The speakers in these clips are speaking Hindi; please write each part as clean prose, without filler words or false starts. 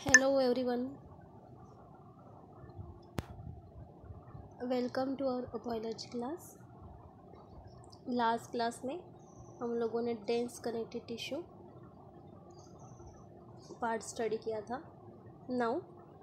Hello everyone, welcome to our biology class. Last class में हम लोगों ने dense connective tissue part study किया था। Now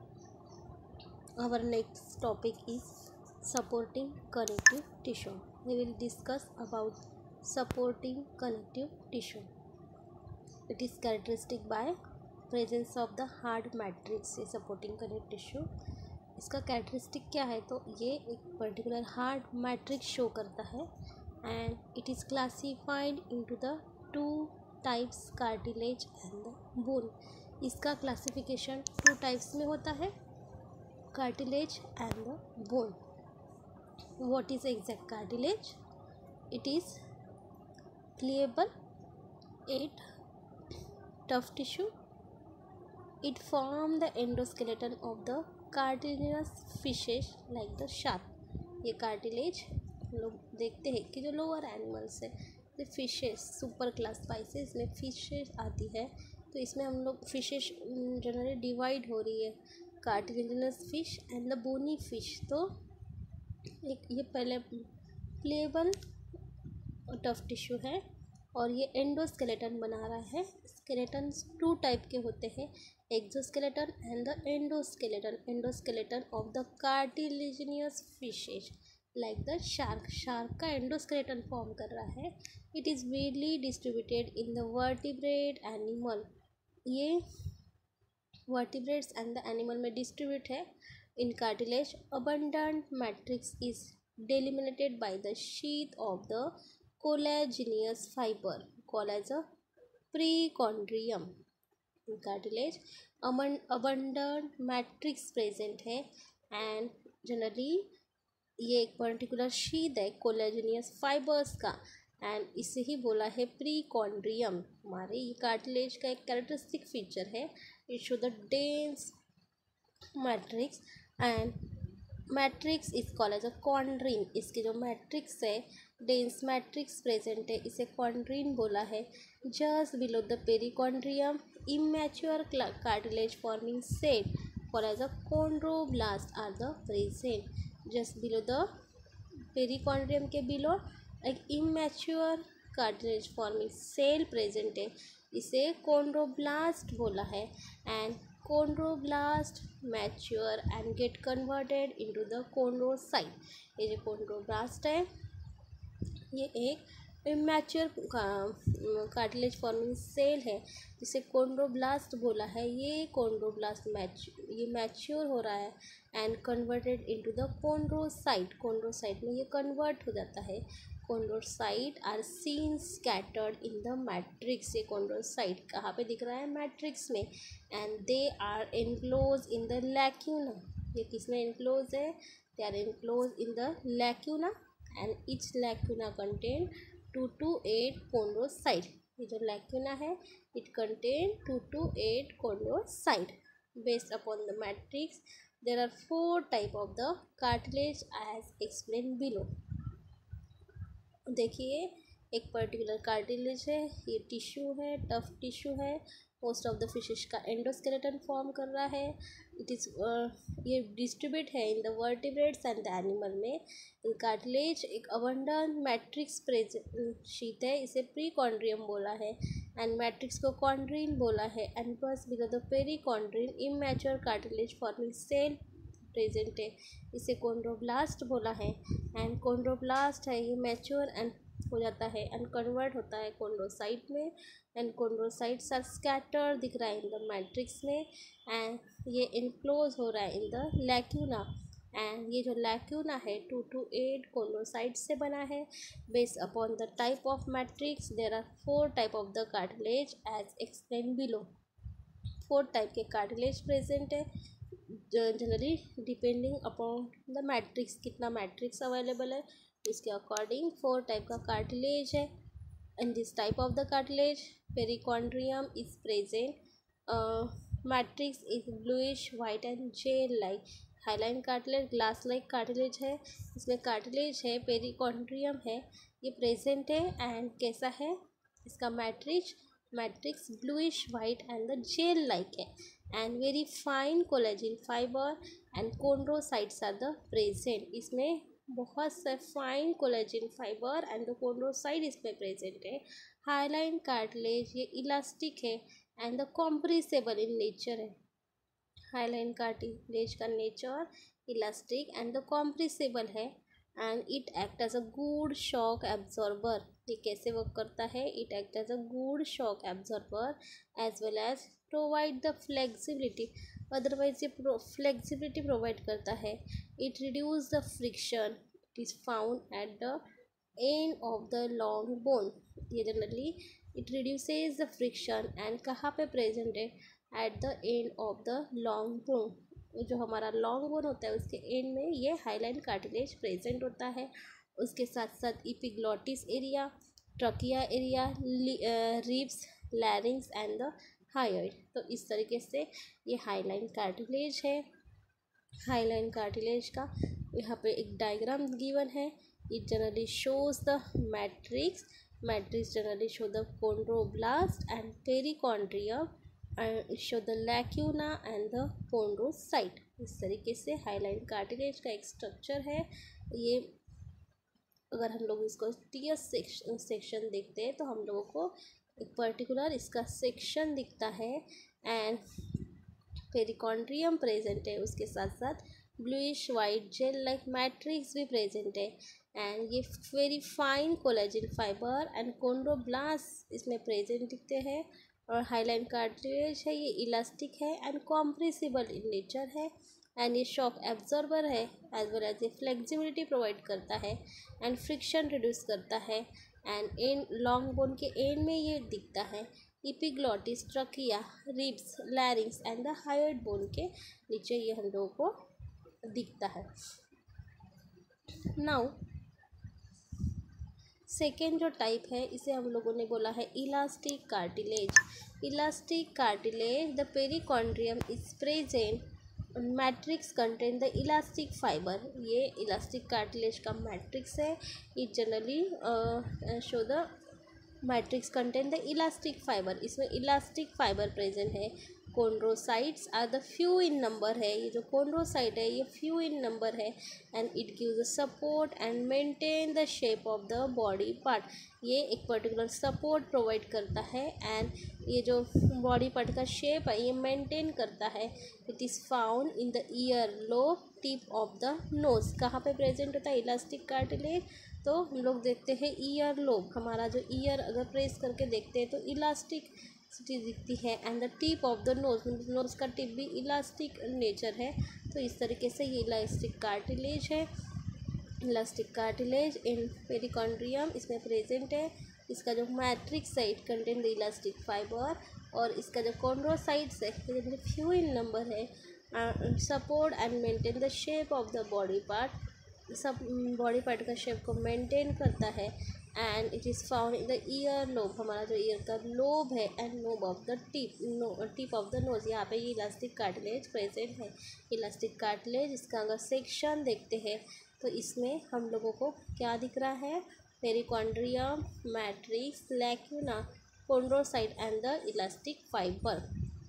our next topic is supporting connective tissue. We will discuss about supporting connective tissue. It is characteristic by presence of the hard matrix. ये सपोर्टिंग कनेक्टिव टिश्यू, इसका कैरेक्टरिस्टिक क्या है तो ये एक पर्टिकुलर हार्ड मैट्रिक्स शो करता है and it is classified into the two types, cartilage and the bone. इसका क्लासिफिकेशन टू टाइप्स में होता है, cartilage and the bone. What is exact cartilage? It is pliable yet tough tissue. It form the endoskeleton of the cartilaginous fishes like the shark. ये कार्टिलेज लोग देखते हैं कि जो लोअर एनिमल्स है, जो फिशेस सुपर क्लास स्पाइसेस में फिशेस आती है, तो इसमें हम लोग फिशेस जनरली डिवाइड हो रही है, cartilaginous fish and the bony fish. तो एक ये पहले प्लेबल टफ टिश्यू है और ये एंडोस्केलेटन बना रहा है। स्केलेटन टू टाइप के होते हैं, exoskeleton and the endoskeleton. Endoskeleton of the cartilaginous fishes like the shark. Shark का एंडोस्केलेटन फॉर्म कर रहा है। It is widely distributed in the vertebrate animal. ये वर्टिब्रेट्स एंड द एनिमल में डिस्ट्रीब्यूट है। In cartilage abundant matrix is delimited by the sheath of the collagenous fiber called as a prechondrium. In cartilage abundant matrix present है and generally ये एक पर्टिकुलर शीथ है कोलेजिनियस फाइबर्स का एंड इसे ही बोला है प्रीकॉन्ड्रियम। हमारे ये कार्टिलेज का एक कैरेक्टरिस्टिक फीचर है। It show the dense matrix and matrix is called as a chondrin. इसके जो मैट्रिक्स है, डेंस मैट्रिक्स प्रेजेंट है, इसे कॉन्ड्रीन बोला है। Just below the perichondrium immature cartilage forming cell called as a chondroblast are the present. Just below the perichondrium के बिलो एक immature cartilage forming cell present है, इसे कॉन्ड्रोब्लास्ट बोला है। And chondroblast mature and get converted into the chondrocyte. ये जो कॉन्ड्रोब्लास्ट है ये एक इमेच्योर कार्टिलेज फॉर्मिंग सेल है जिसे कॉन्ड्रोब्लास्ट बोला है। ये कॉन्ड्रोब्लास्ट मैच्योर हो रहा है and converted into the chondrocyte. Chondrocyte में ये कन्वर्ट हो जाता है। Chondrocyte are seen scattered in the matrix. ये कॉन्ड्रोसाइट कहाँ पे दिख रहा है? मैट्रिक्स में। And they are enclose in the lacuna. ये किसमें एनक्लोज है? They are enclose in the lacuna and each lacuna contain 2 to 8 chondrocyte। ये जो लैक्यूना है it contain 2 to 8 chondrocyte। Based upon the matrix there are 4 type of the cartilage as explain below. देखिए एक पर्टिकुलर कार्टिलेज है, ये टिश्यू है, टफ टिश्यू है, मोस्ट ऑफ द फिशेस का एंडोस्केलेटन फॉर्म कर रहा है। इट इज़ ये डिस्ट्रीब्यूट है in the vertebrates and the animal में। इन कार्टिलेज एक अबंडेंट मैट्रिक्स प्रेजेंट शीट है, इसे प्रीकॉन्ड्रियम बोला है एंड मैट्रिक्स को कॉन्ड्रीन बोला है। एंड बस below the perichondrium immature cartilage forming cell present है, इसे कॉन्ड्रोब्लास्ट बोला है। एंड कॉन्ड्रोब्लास्ट है ये मैच्योर एंड हो जाता है एंड कन्वर्ट होता है कॉन्ड्रोसाइट में एंड कॉन्ड्रोसाइट्स आर स्कैटर दिख रहा है इन द मैट्रिक्स में एंड ये इनक्लोज हो रहा है इन द लैक्यूना। एंड ये जो लैक्यूना है 2 to 8 कॉन्ड्रोसाइट्स से बना है। Based upon the type of matrix there are 4 type of the cartilage as explain below. 4 type के कार्टिलेज प्रेजेंट है generally depending upon the matrix, कितना मैट्रिक्स अवेलेबल है इसके अकॉर्डिंग 4 टाइप का कार्टिलेज है। In this type of the cartilage perichondrium is present. Matrix is bluish white and gel like. Hyaline cartilage glass like cartilage है, इसमें कार्टिलेज है, पेरिकॉन्ड्रियम है, ये प्रेजेंट है एंड कैसा है इसका matrix bluish white and the gel like है। and very fine collagen fiber and chondrocytes are the present. इसमें बहुत से fine collagen fiber and the chondrocyte इसमें प्रेजेंट है. हाइलाइन कार्टिलेज ये इलास्टिक है and the compressible in nature है. हाइलाइन कार्टिलेज का nature elastic and the compressible है and it act as a good shock absorber. ये कैसे वर्क करता है? It act as a good shock absorber as well as provide the flexibility. Otherwise ये फ्लेक्सिबिलिटी प्रोवाइड करता है. It reduce the friction. It is found at the end of the long bone. ये generally it reduces the friction and कहाँ पे प्रेजेंट है? At the end of the long bone. जो हमारा लॉन्ग बोन होता है उसके एंड में ये हाइलाइन कार्टिलेज प्रेजेंट होता है. उसके साथ साथ epiglottis area, trachea area, ribs, larynx and the hyoid. तो इस तरीके से ये हाइलाइन कार्टिलेज है. हाइलाइन कार्टिलेज का यहाँ पे एक डायग्राम गिवन है. It generally shows the matrix. Matrix generally show the chondroblast and perichondrium and show the lacuna and the chondrocyte. इस तरीके से हाइलाइन कार्टिलेज का एक स्ट्रक्चर है. ये अगर हम लोग इसको टीएस सेक्शन देखते हैं तो हम लोगों को एक पर्टिकुलर इसका सेक्शन दिखता है एंड पेरिकॉन्ड्रियम प्रेजेंट है. उसके साथ साथ bluish white gel like matrix भी प्रेजेंट है एंड ये very fine collagen fiber and chondroblast इसमें प्रेजेंट दिखते हैं. और हाइलाइन कार्टिलेज है ये इलास्टिक है एंड कॉम्प्रेसिबल इन नेचर है एंड ये शॉक एब्जॉर्बर है एज वेल एज ये फ्लेक्सिबिलिटी प्रोवाइड करता है एंड फ्रिक्शन रिड्यूस करता है एंड एंड लॉन्ग बोन के एंड में ये दिखता है. Epiglottis, trachea, ribs, larynx and the hyoid bone के नीचे ये हम लोगों को दिखता है. नाउ सेकेंड जो टाइप है इसे हम लोगों ने बोला है elastic cartilage. Elastic cartilage the perichondrium is present matrix contain the elastic fiber. ये इलास्टिक कार्टिलेज का मैट्रिक्स है. It generally show the matrix contain the elastic fiber. इसमें इलास्टिक फाइबर प्रेजेंट है. Chondrocytes are the few in number है. ये जो कोंड्रोसाइट है ये फ्यू इन नंबर है and it gives a support and maintain the shape of the body part. ये एक पर्टिकुलर सपोर्ट प्रोवाइड करता है एंड ये जो बॉडी पार्ट का शेप है ये मेंटेन करता है. It is found in the ear lobe, tip of the nose. कहाँ पे प्रेजेंट होता है इलास्टिक कार्टिलेज? तो हम लोग देखते हैं ईयर लोब. हमारा जो ईयर अगर प्रेस करके देखते हैं तो इलास्टिक दिखती है and the tip of the nose, nose का टिप भी इलास्टिक नेचर है. तो इस तरीके से ये इलास्टिक कार्टिलेज है. इलास्टिक कार्टिलेज इन पेरिकॉन्ड्रियम इसमें प्रेजेंट है. इसका जो मैट्रिक्स है it contain the elastic fiber और इसका जो कॉन्ड्रोसाइट्स है ये फ्यू इन नंबर है. Support and maintain the shape of the body part. सब बॉडी पार्ट का शेप को मेंटेन करता है and it is found in the ear lobe. हमारा जो ईयर का लोब है and lobe of the tip of the nose. यहाँ पे ये इलास्टिक कार्टिलेज प्रेजेंट है. इलास्टिक कार्टिलेज इसका अगर सेक्शन देखते हैं तो इसमें हम लोगों को क्या दिख रहा है? Perichondrium, matrix, lacuna, chondrocyte and the elastic fiber.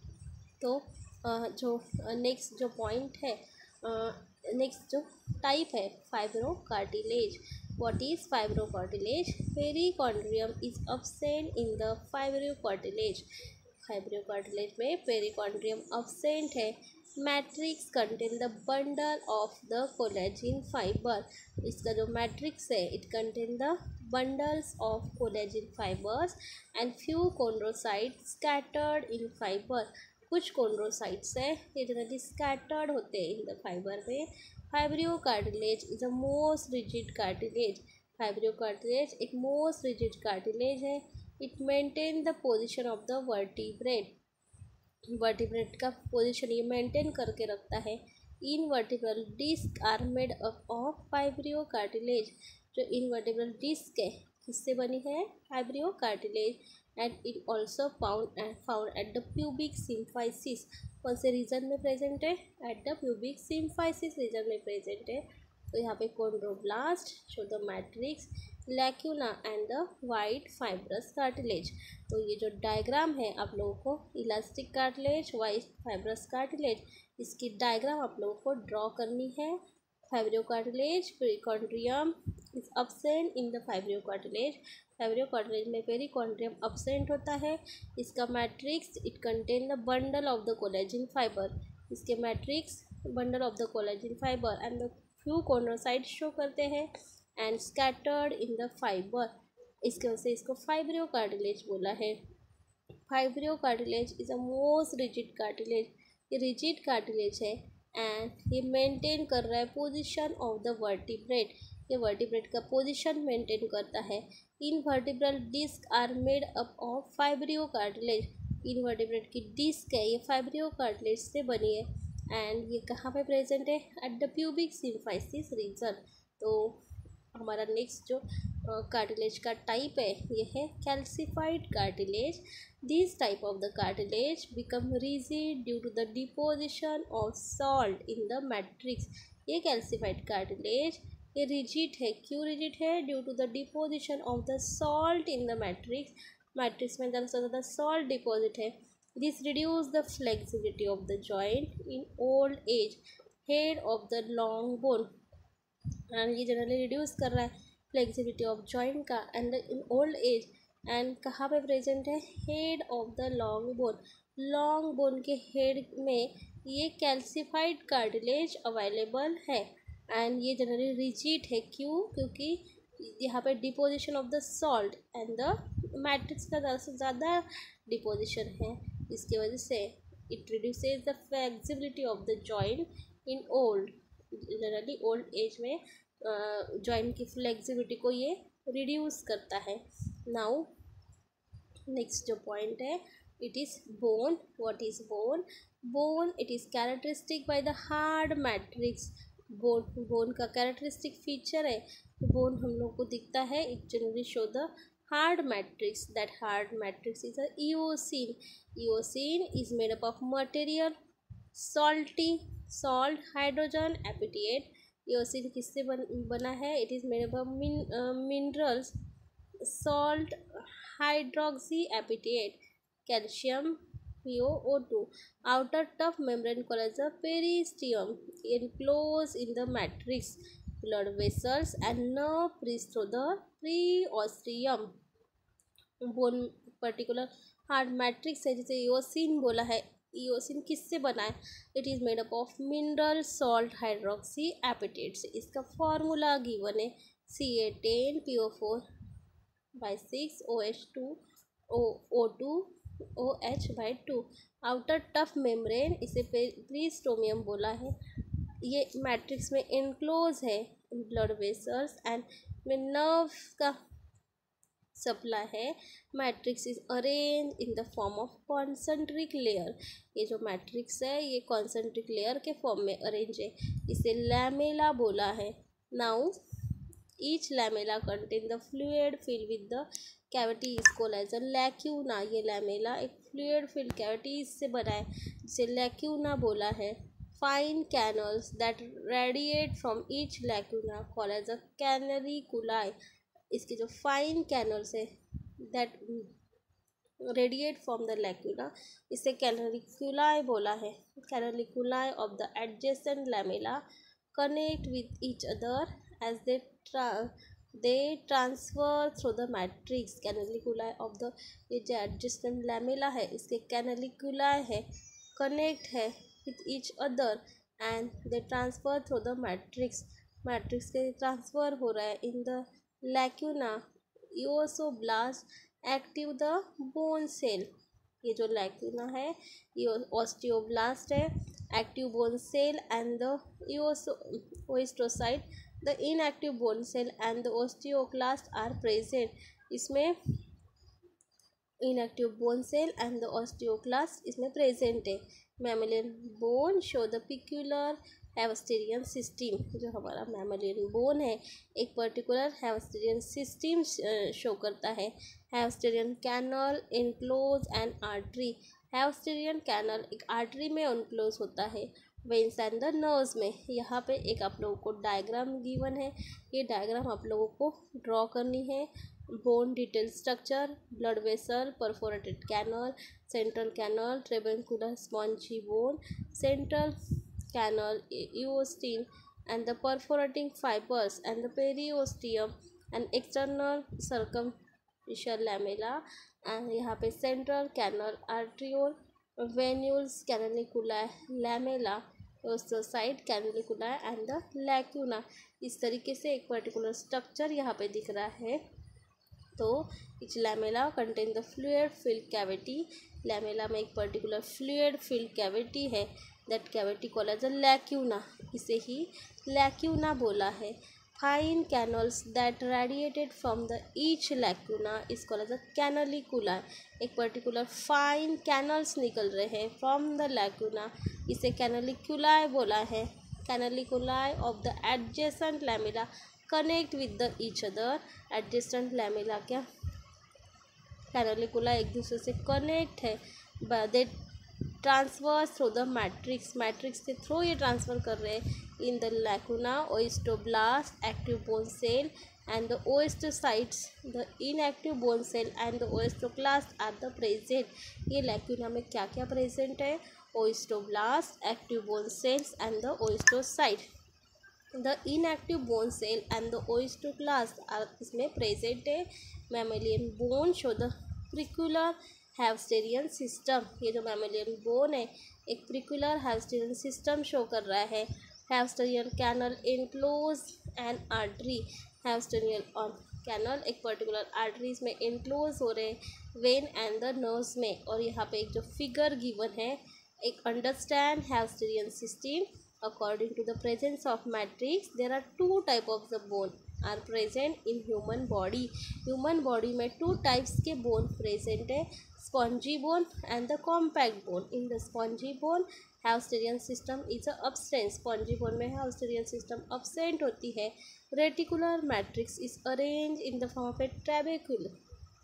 तो जो नेक्स्ट जो पॉइंट है, नेक्स्ट जो टाइप है fibro cartilage. What is fibro cartilage? Perichondrium is absent in the fibro cartilage. Fibro cartilage में पेरिकॉन्ड्रियम अब्सेंट है. Matrix contain the bundle of the collagen fiber. इसका जो मैट्रिक्स है it contain the bundles of collagen fibers and few chondrocyte scattered in fiber. कुछ कोंड्रोसाइट्स है ये जनरली स्कैटर्ड होते हैं इन द फाइबर में. Fibro cartilage is a most rigid cartilage. Fibro cartilage एक मोस्ट रिजिड कार्टिलेज है. It maintain the position of the vertebrate. Vertebrate का पोजीशन ये मेंटेन करके रखता है. Intervertebral disc are made up of fibro cartilage. जो इनवर्टिब्रल डिस्क है किससे बनी है? Fibro cartilage. And it also found at the pubic symphysis. कौन से रीजन में प्रेजेंट है? At the pubic symphysis region में प्रेजेंट है. तो यहाँ पे chondroblast show the matrix. Lacuna and the white fibrous cartilage. तो ये जो डायग्राम है आप लोगों को elastic cartilage, white fibrous cartilage, इसकी डायग्राम आप लोगों को ड्रॉ करनी है। Fibro cartilage, perichondrium is absent in the fibro cartilage. Fibro cartilage में पेरिकॉन्ड्रियम अब्सेंट होता है। इसका matrix it contain the bundle of the collagen fiber. इसके matrix bundle of the collagen fiber and the few chondrocyte show करते हैं and scattered in the fiber. इसके वजह से इसको फाइब्रियो कार्टिलेज बोला है। Fibro cartilage is a most rigid cartilage. ये रिजिड कार्टिलेज है एंड ये मेंटेन कर रहा है पोजीशन ऑफ द वर्टिब्रेट। ये वर्टिब्रेट का पोजीशन मेंटेन करता है। Intervertebral disc are made up of fibro cartilage. In vertebrate की डिस्क है ये फाइब्रियो कार्टिलेज से बनी है एंड ये कहाँ पे प्रेजेंट है? At the pubic symphysis region. तो हमारा नेक्स्ट जो कार्टिलेज का टाइप है ये है calcified cartilage. This type of the cartilage become rigid due to the deposition of salt in the matrix. ये कैल्सिफाइड कार्टिलेज ये रिजिड है। क्यों रिजिड है? Due to the deposition of the salt in the matrix. Matrix में ज़्यादा सॉल्ट डिपॉजिट है। This reduce the flexibility of the joint in old age. Head of the long bone and ये जनरली रिड्यूस कर रहा है फ्लेक्सिबिलिटी ऑफ जॉइंट का and in old age. And कहाँ पे प्रेजेंट है? Head of the long bone. Long bone के हेड में ये कैल्सिफाइड कार्टिलेज अवेलेबल है एंड ये जनरली रिजिड है। क्यों? क्योंकि यहाँ पे deposition of the salt and the matrix का ज़्यादा से ज़्यादा डिपोजिशन है। इसकी वजह से it reduces the flexibility of the joint in old. Generally old age में जॉइंट की फ्लेक्सिबिलिटी को ये रिड्यूस करता है। नाउ नेक्स्ट जो पॉइंट है it is bone. What is bone? Bone it is characteristic by the hard matrix. Bone का कैरेक्टरिस्टिक फीचर है। बोन हम लोग को दिखता है it generally show the hard matrix. That hard matrix is a eosine. Eosine is made up of material salty salt hydrogen epitheliate. eosine किससे बना है? It is made up of minerals salt hydroxy epitheliate calcium POO2. Outer tough membrane called as a periosteum enclosed in the matrix. Blood vessels and nerve breathe through the periosteum. Bone particular hard matrix है जिसे ईओसिन बोला है। ईओसिन किससे बना है? It is made up of mineral salt hydroxyapatite से। इसका फॉर्मूला गिवन है Ca10PO4/6 OH2OH/2। Outer tough membrane इसे पेरिस्टोमियम बोला है। ये मैट्रिक्स में इनक्लोज है। ब्लड वेसल्स एंड में नर्व का सप्लाई है। Matrix is arrange in the form of concentric layer. ये जो मैट्रिक्स है ये कॉन्सेंट्रिक लेयर के फॉर्म में अरेंज है। इसे लैमेला बोला है। Now each lamella contain the fluid fill with the cavity is called as a lacuna. ये लैमेला एक फ्लूइड फिल कैविटी से बना है जिसे लैक्यूना बोला है। Fine canals that radiate from each lacuna called as a canaliculi. इसके जो फाइन कैनल्स है that radiate from the lacuna इसे कैनलिकुलाई बोला है। Canaliculi of the adjacent lamella connect with each other as they transfer through the matrix. Canaliculi of the ये जो एडजेसेंट लैमेला है इसके कैनलिकुलाई है कनेक्ट है with each other and they transfer through the matrix. Matrix के ट्रांसफर हो रहा है in the lacuna. Osteoblast active the bone cell. ये जो लैक्यूना है ये ऑस्टियोब्लास्ट है active bone cell and the osteocyte the inactive bone cell and the osteoclast are present. इसमें inactive bone cell and the osteoclast इसमें प्रेजेंट है। Mammalian bone show the peculiar हैवस्टेरियन सिस्टम। जो हमारा मैमेलियन बोन है एक पर्टिकुलर हैवस्टेरियन सिस्टम शो करता है। हैवस्टेरियन कैनल इनक्लोज एंड आर्टरी। हैवस्टेरियन कैनल एक आर्टरी में इनक्लोज होता है। वेन्स एंड द नर्व्स में। यहाँ पे एक आप लोगों को डायग्राम गिवन है, ये डायग्राम आप लोगों को ड्रॉ करनी है। Bone detail structure, blood vessel, perforated canal, central canal, trabecular spongy bone, central canal, ossein and the perforating fibers and the periosteum and external circumficial lamella, and यहाँ पे central canal, arteriole, venules, canaliculi, lamella, osteocyte, canaliculi and the lacuna। इस तरीके से एक पर्टिकुलर स्ट्रक्चर यहाँ पे दिख रहा है। तो each lamella contain the fluid filled cavity, lamella में एक पर्टिकुलर फ्लूइड फिल्ड कैविटी है, that cavity called as a lacuna, इसे ही लैक्यूना बोला है। Fine canals that radiated from the each lacuna is called as a canalicula, एक पर्टिकुलर फाइन कैनल्स निकल रहे हैं फ्रॉम द लैक्यूना, इसे कैनलिकुलाए बोला है। Canaliculi of the adjacent lamella connect with the each other, adjacent lamella क्या कैनलिकुला एक दूसरे से कनेक्ट है, they transfer through the matrix, matrix के थ्रू ये ट्रांसफ़र कर रहे हैं। In the lacuna osteoblast, active bone cell and the osteocytes, the inactive bone cell and the osteoclast are the present. ये लैकुना में क्या क्या प्रेजेंट है? Osteoblast, active bone cells and the ओस्टोसाइट। The inactive bone cell and the osteoclast are इसमें प्रेजेंट है। Mammalian bone show the peculiar हैवस्टेरियन सिस्टम, ये जो मैमेलियन बोन है एक प्रिकुलर हैवस्टेरियन सिस्टम शो कर रहा है। हैवस्टेरियन कैनल इनक्लोज एन आर्टरी, हैवस्टेरियन और कैनल एक पर्टिकुलर आर्टरीज में इनक्लोज हो रहे हैं वेन एंड द नर्व्स में। और यहाँ पे एक जो फिगर गिवन है, एक अंडरस्टैंड हैवस्टेरियन system according to the presence of matrix there are two type of the bone are present in human body। human body में two types के bone present है, spongy bone and the compact bone। in the spongy bone हैवस्टेरियन system is absent, spongy bone में हैवस्टेरियन सिस्टम absent होती है। Reticular matrix is arrange in the form of a trabecule,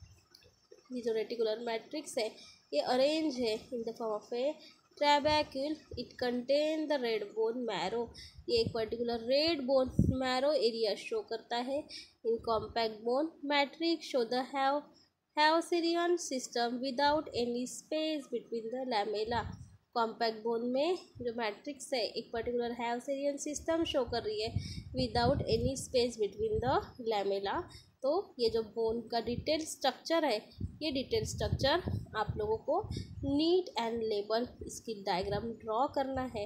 ये जो रेटिकुलर मैट्रिक्स है ये अरेंज है in the form of a trabecule. It contain the red bone marrow, ये एक particular red bone marrow area show करता है। In compact bone matrix show the हैवस्टेरियन system without any space between the lamella. Compact bone में जो मैट्रिक्स है एक पर्टिकुलर हैवस्टेरियन सिस्टम शो कर रही है without any space between the lamella. तो ये जो बोन का डिटेल स्ट्रक्चर है, ये डिटेल स्ट्रक्चर आप लोगों को नीट एंड लेबल इसकी डायग्राम ड्रॉ करना है।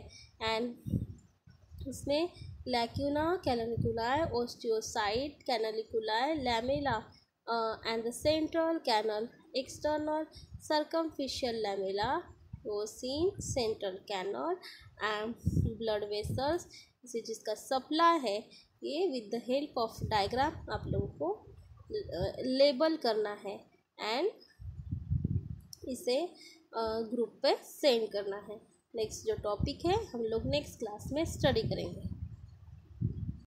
एंड उसमें lacuna, canaliculi, osteocyte, canaliculi, lamella and the central canal, external circumferential lamella, ossein, central canal and blood vessels, इसे जिसका सप्लाई है ये with the help of diagram आप लोगों को लेबल करना है एंड इसे ग्रुप पे सेंड करना है। नेक्स्ट जो टॉपिक है हम लोग नेक्स्ट क्लास में स्टडी करेंगे।